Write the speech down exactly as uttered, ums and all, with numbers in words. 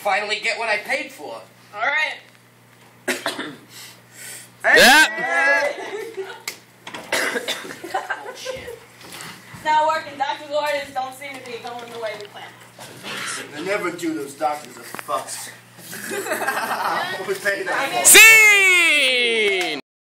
finally get what I paid for. Alright. Yeah. Bullshit. It's not working. Doctor's orders don't seem to be going the way we planned. They never do, those doctors are fucks. What was they that? Scene!